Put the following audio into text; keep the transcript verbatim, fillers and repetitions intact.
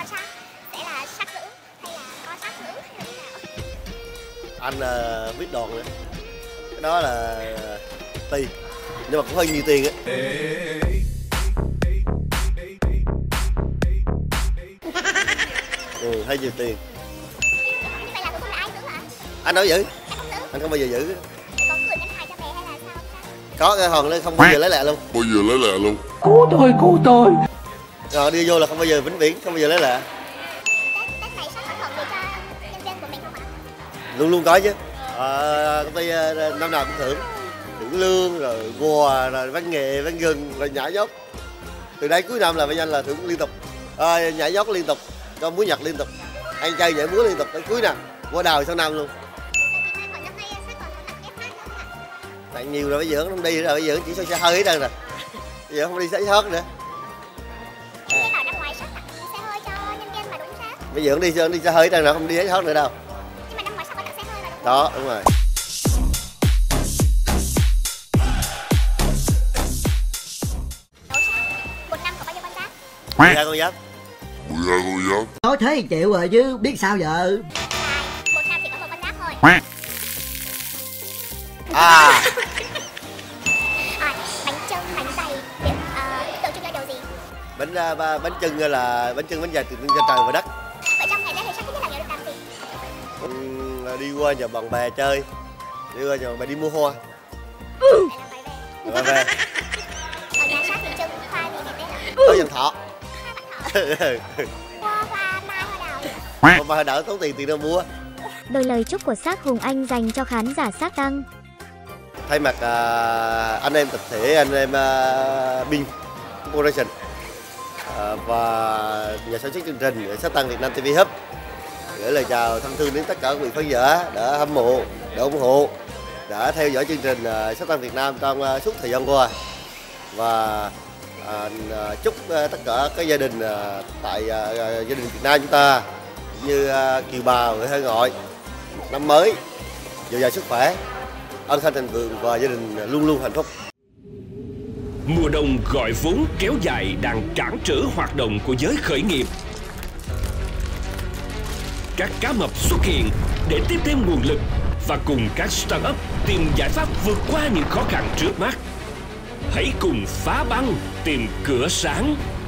con sát sẽ là sát nữ hay là con sát nữ hay là thế nào? Anh uh, biết đòn nữa. Cái đó là tiền, nhưng mà cũng hơi nhiều tiền á. Ừ, hơi nhiều tiền. Như vậy là cũng là ai giữ hả? Anh đâu giữ? Anh không giữ? Anh không bao giờ giữ. Có gửi ngân hàng cho bé hay là sao? Có cái hòn lên không bao giờ lấy lại luôn. Bao giờ lấy lại luôn. Cứu tôi, cứu tôi. Rồi đi vô là không bao giờ vĩnh viễn, không bao giờ lấy lại. Tết, Tết này sát thưởng thưởng gì cho nhân viên của mình không ạ? Luôn luôn có chứ. À, công ty uh, năm nào cũng thưởng. Thưởng lương, rồi quà, rồi bánh nghề, bánh gừng, rồi nhảy dốc. Từ đây cuối năm là bên anh là thưởng liên tục. À, nhảy dốc liên tục, cho múa nhạc liên tục. Anh chơi nhảy múa liên tục tới cuối năm, qua đào sau năm luôn. Tặng nhiều rồi, bây giờ không đi rồi, bây giờ chỉ cho xe hơi hết trơn rồi. Bây giờ không đi xe hết nữa. Em nghe bảo năm ngoái sát tặng xe hơi cho nhân viên mà đúng sát. Bây giờ không đi, đi xe hơi hết trơn rồi, không đi hết nữa đâu. Nhưng mà năm ngoái sát có tặng xe hơi mà đúng. Đó, đúng rồi. Đổ sát, một năm có bao nhiêu con giáp? mười hai con giáp. mười hai con giáp. Nói thế thì chịu rồi chứ, biết sao giờ. Một năm chỉ có một con giáp thôi. À. À, bánh chưng, bánh dày, điểm uh, tượng trưng cho điều gì? Bánh uh, ba, bánh chưng là bánh chưng bánh dày tượng trưng cho trời và đất. Vậy trong ngày Tết thì chắc thứ nhất là nhớ được làm gì? Uhm, đi qua nhà bạn bè chơi, đi qua nhà bạn bè đi mua hoa. Để làm bài về. Rồi về. Ở nhà sát thì trưng hoa gì ngày Tết ạ? Có dành thọ. Hoa hoa mai hoa đào. Không phải đỡ tốn tiền tiền đâu mua. Đôi lời chúc của Xác Hùng Anh dành cho khán giả Xác Tăng. Thay mặt uh, anh em tập thể, anh em uh, Binh Corporation uh, và nhà sản xuất chương trình Xác Tăng Việt Nam ti vi Hub gửi lời chào thân thương đến tất cả quý vị khán giả đã hâm mộ, đã ủng hộ, đã theo dõi chương trình uh, Xác Tăng Việt Nam trong uh, suốt thời gian qua, và uh, chúc uh, tất cả các gia đình uh, tại uh, gia đình Việt Nam chúng ta như uh, kiều bào, người hải ngoại năm mới dồi dào sức khỏe, ân thanh thịnh vượng và gia đình luôn luôn hạnh phúc. Mùa đông gọi vốn kéo dài đang cản trở hoạt động của giới khởi nghiệp. Các cá mập xuất hiện để tiếp thêm nguồn lực và cùng các startup tìm giải pháp vượt qua những khó khăn trước mắt. Hãy cùng phá băng tìm cửa sáng.